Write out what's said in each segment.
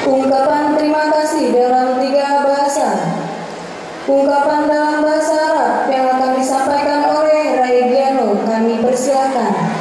Ungkapan terima kasih dalam 3 bahasa. Ungkapan dalam bahasa Arab yang akan disampaikan oleh Rai Giano, kami persilakan.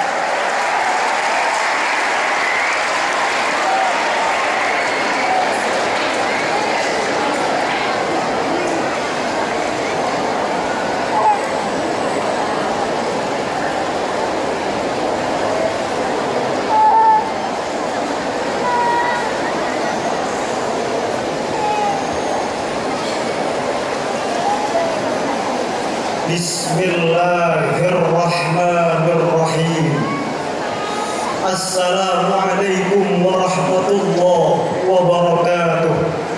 Bismillahirrahmanirrahim. Assalamualaikum warahmatullahi wabarakatuh.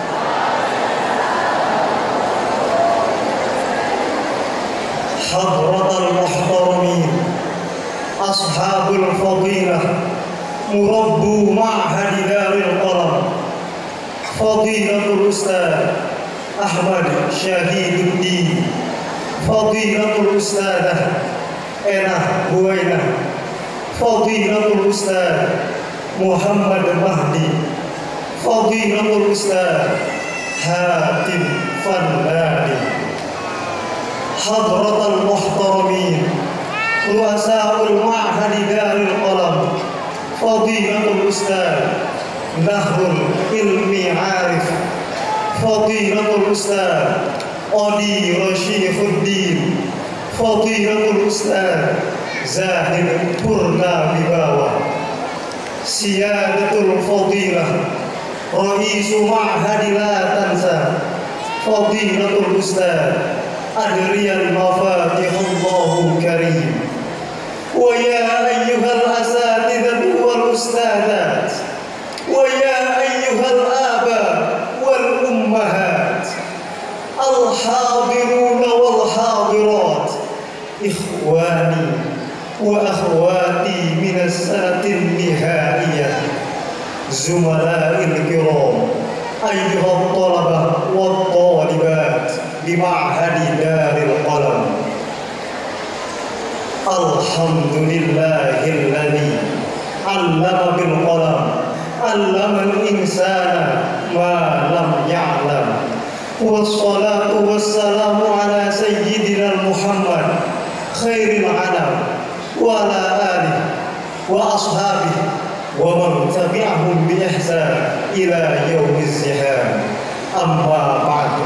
Hadratal muhtaramin, ashabul fadilah, murabbu ma'had daril qalam, fadilatul ustaz Ahmad Syahiduddin, Fadilatul Ustadzah Enah Buainah, Fadilatul Ustadz Muhammad Mahdi, Fadilatul Ustadz Hatim Fandani, Hadratal Muhtaramin, Ruasa'ul Ma'hadi Daril Qalam, Fadilatul Ustadz Nahrul Ilmi Arif, Fadilatul Ustadz Adi Rashifuddin, Fadilatul Ustadz Zahid Purna Wibawa, Siyadatul Fadilah Raisu Ma'hadi La Tansa, Fadilatul Ustadz Adrian Mafatihullahu Karim. Wa ya ayyuhal asatidatu wal ustadat, wa ya ayyuhal aba wal ummahat, al-hadirun wal-hadirat, ikhwani wa akhwati minas sanatin nihaiyah, zumala'il kiram, ayyuhat talabah wa talibat bima'hadi daril qalam. Alhamdulillahilladzi 'allama bil qalam, 'allamal insana ma lam ya'lam. Wassalatu wassalamu ala sayyidina Muhammad khairil anam wa ala alihi wa ashabihi wa man tabi'ahum bi ihsan ila yaumiz ziham. Amma ba'du.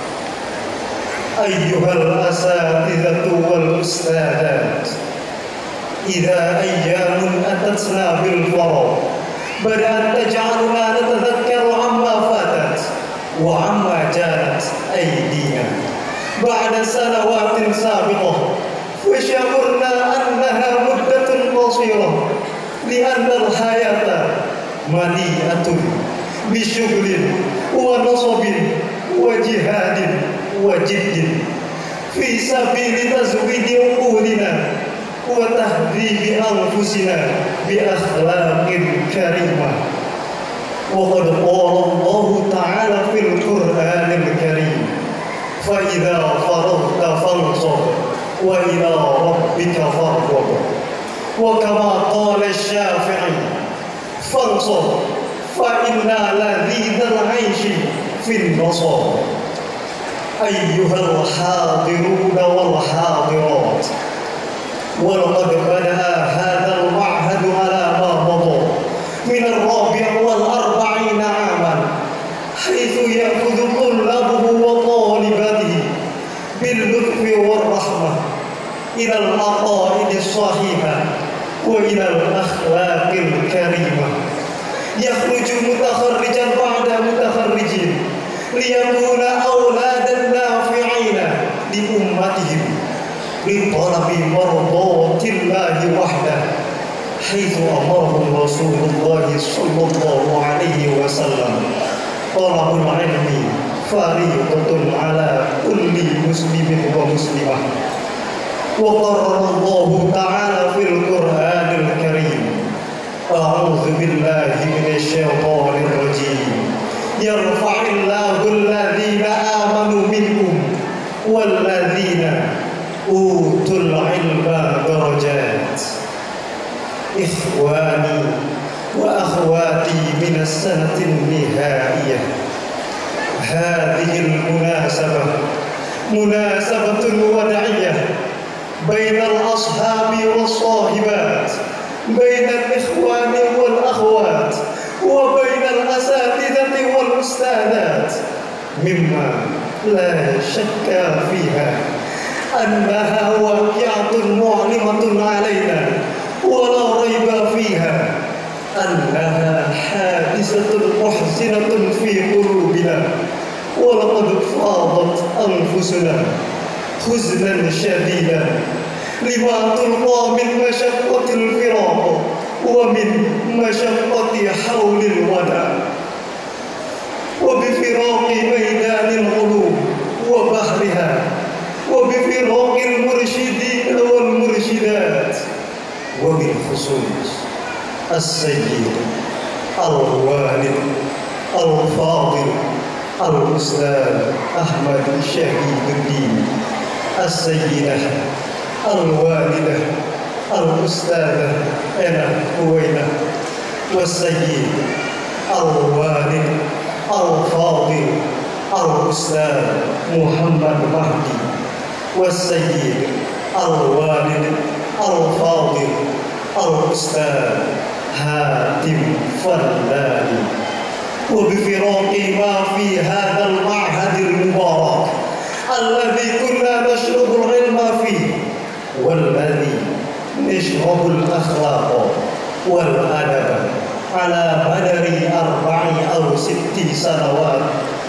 Ayyuhal asatidatu wal ustadat, idza ayyamun atatna bil farad bada'at taj'aluna natadhakkaru amma fatat wa amma janat aydina ba'da sanawatin sabiqah, fasyakurna annaha muddatun qasirah li'anna al-hayata mali'atun bisyughlin wa nasabin wa jihadin wa jiddin fi sabili tazwidi uqulina wa tahdhibi anfusina bi akhlaqin karimah. وقد قال الله تعالى في القرآن الكريم فإذا فرغت فانصب وإلى ربك فارغب. وكما قال الشافعي فانصب فإن لذيذ العيش في النصب. أيها الحاضرون والحاضرات، ولقد بدأ هذا المعهد على ما مضى من 44 عاما، حيث يأخذ طلابه وطالباته باللطف والرحمة إلى العقائد الصحيحة وإلى الأخلاق الكريمة. يخرج متخرجا بعد متخرجين ليكون أولادا نافعين لأمتهم لطلب مرضاة الله وحده، حيث أمرهم رسول الله صلى الله عليه وسلم طلب العلم فريضة على كل مسلم ومسلمة. وقرر الله تعالى في القرآن الكريم: أعوذ بالله من الشيطان الرجيم، يرفع الله الذين آمنوا منكم والذين أوتوا العلم درجات. إخواني وأخواتي من السنة النهائية. هذه المناسبة مناسبة وداعية بين الأصحاب والصاحبات، بين الإخوان والأخوات، وبين الأساتذة والأستاذات، مما لا شك فيها أنها واقعة معلمة علينا، ولا ريب فيها أنها حادثة محزنة في قلوبنا، ولقد فاضت أنفسنا حزنا شديدا لما تلقى من مشقة الفراق ومن مشقة حول الوداع، وبفراق ميدان العلوم وبحرها، وبفراق المرشدين والمرشدات، وبالخصوص السيد الوالد الفاضل الأستاذ أحمد شهيد الدين، السيدة الوالدة الأستاذة أنا هوينة، والسيد الوالد الفاضل الأستاذ محمد مهدي، والسيد الوالد الفاضل الأستاذ هاتم فلاني، وبفراق ما في هذا المعهد المبارك الذي كنا نشرب العلم فيه، والذي نشرب الأخلاق والأدب على مدار 4 أو 6 سنوات.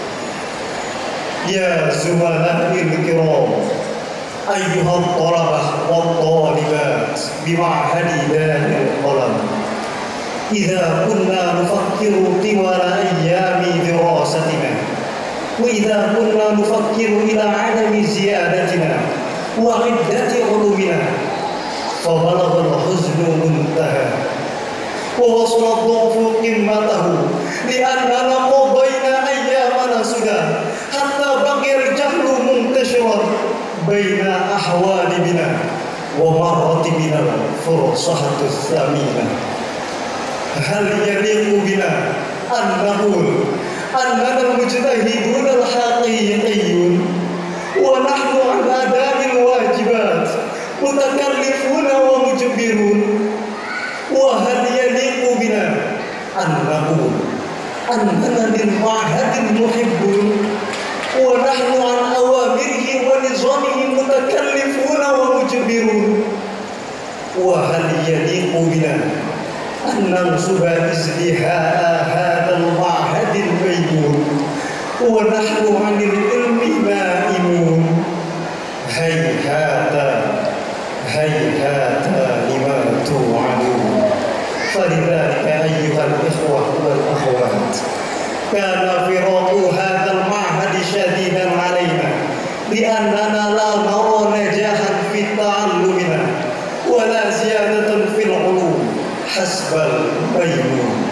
يا زملائي الكرام، أيها الطلبة والطالبات بمعهد دار القلم، إذا كنا نفكر طوال أيام دراستنا، وإذا كنا نفكر إلى عدم زيادتنا وعدة علومنا، فبلغ الحزن منتهى ووصل الضعف قمته، لأننا قضينا أيامنا سدى حتى بقي الجهل منتشرا بين أحوالنا، ومرت بنا الفرصة الثمينة. هل يليق بنا أن نقول أننا المجتهدون الحقيقيون ونحن عن أداء الواجبات متكلفون ومجبرون؟ وهل يليق بنا أن نقول أننا للمعهد محبون ونحن عن أوامره ونظامه متكلفون ومجبرون؟ وهل يليق بنا أن ننصب ازدهاء هذا المعهد الميمون ونحن عن العلم نائمون؟ هيهات هيهات لما توعدون. فلذلك أيها الإخوة والأخوات، كان فراق هذا المعهد شديدا علينا، لأننا لا نرى نجاحا في تعلمنا ولا زيادة في العلوم حسب الميمون.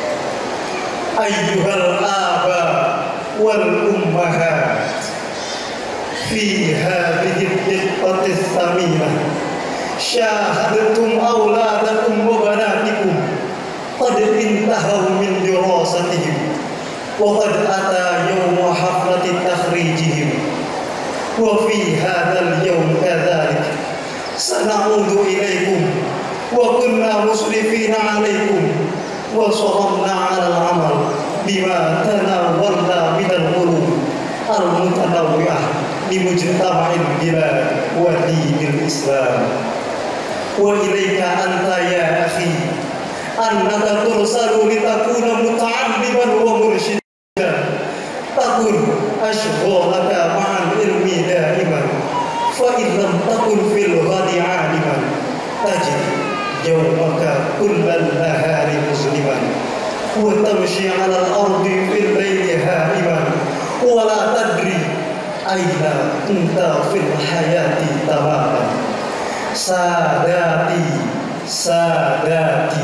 أيها الآباء والأمهات، في هذه الدقة الثمينة شاهدتم أولادكم وبناتكم قد انتهوا من دراستهم، وقد أتى يوم حفلة تخريجهم، وفي هذا اليوم كذلك سنعود إليكم وكنا مسرفين عليكم، وصرمنا على العمل بما تناولنا من العلوم المتنوعة لمجتمع البلاد ودين الإسلام. وإليك أنت يا أخي أنك ترسل لتكون متعلما ومرشدا، تكن أشغالك مع العلم دائما، فإن لم تكن في الغد عالما تجد يومك كل النهار مظلما، وتمشي على الأرض في الليل هائما، ولا تدري أين كنت في الحياة تماما. ساداتي ساداتي،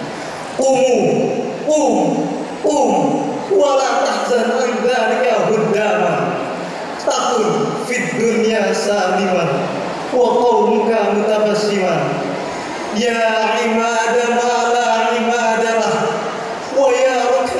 قوموا ولا تحزن عن ذلك هداما، تكن في الدنيا سالما وقومك متبسما. يا عماد ما لا عماد له، ويا ركن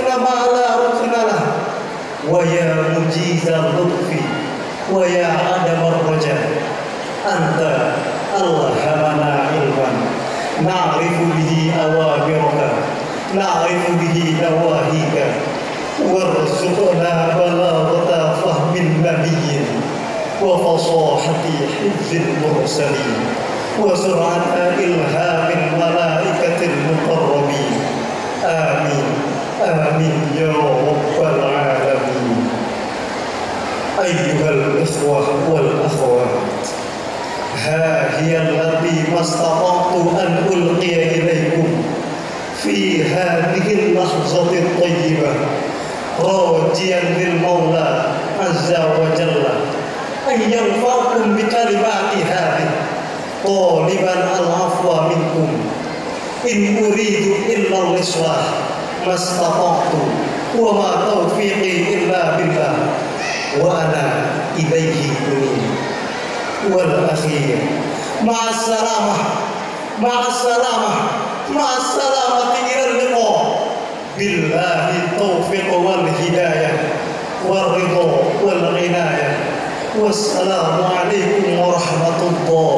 ويا مجيز اللطف ويا عدم الرجاء أنت ألهمنا علما نعرف به أوامرك نعرف به نواهيك وارزقنا بلاغة فهم النبي وفصاحة حفظ المرسلين وسرعة إلهام الملائكة المقربين آمين آمين يا رب العالمين. أيها الإخوة والأخوات، ها هي التي ما استطعت أن ألقي إليكم في هذه اللحظة الطيبة راجيا للمولى عز وجل أن ينفعكم بكلمات هذه طالبا العفو منكم. إن أريد إلا الإصلاح ما استطعت وما توفيقي إلا بالله وأنا إليه أنيب. والأخير مع السلامة مع السلامة مع السلامة إلى اللقاء بالله التوفيق والهداية والرضا والعناية والسلام عليكم ورحمة الله